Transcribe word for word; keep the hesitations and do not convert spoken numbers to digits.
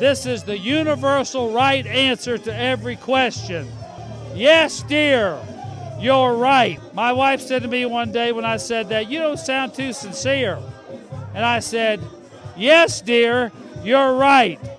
This is the universal right answer to every question. Yes, dear, you're right. My wife said to me one day when I said that, "You don't sound too sincere." And I said, "Yes, dear, you're right."